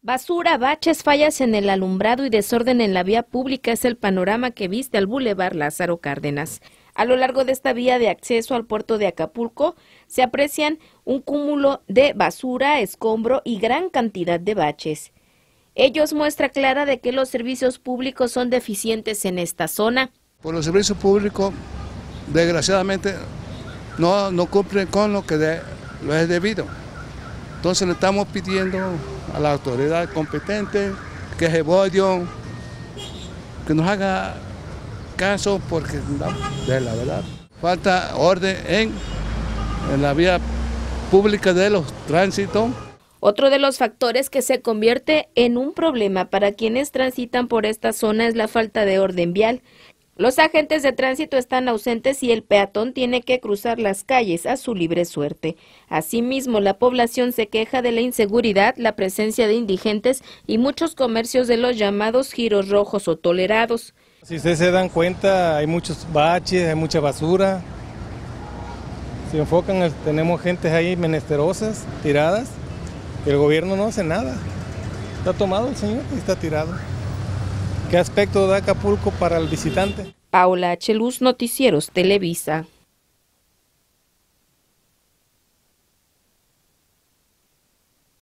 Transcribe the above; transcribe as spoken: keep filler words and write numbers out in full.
Basura, baches, fallas en el alumbrado y desorden en la vía pública es el panorama que viste al Boulevard Lázaro Cárdenas. A lo largo de esta vía de acceso al puerto de Acapulco se aprecian un cúmulo de basura, escombro y gran cantidad de baches. Ello es muestra clara de que los servicios públicos son deficientes en esta zona. Por los servicios públicos, desgraciadamente, no, no cumplen con lo que de, lo es debido. Entonces le estamos pidiendo a la autoridad competente que se bollo, que nos haga caso, porque de la verdad falta orden en, en la vía pública de los tránsitos. Otro de los factores que se convierte en un problema para quienes transitan por esta zona es la falta de orden vial. Los agentes de tránsito están ausentes y el peatón tiene que cruzar las calles a su libre suerte. Asimismo, la población se queja de la inseguridad, la presencia de indigentes y muchos comercios de los llamados giros rojos o tolerados. Si ustedes se dan cuenta, hay muchos baches, hay mucha basura. Si enfocan, tenemos gente ahí menesterosas, tiradas. El gobierno no hace nada. Está tomado el señor y está tirado. ¿Qué aspecto da Acapulco para el visitante? Paola H. Luz, Noticieros Televisa.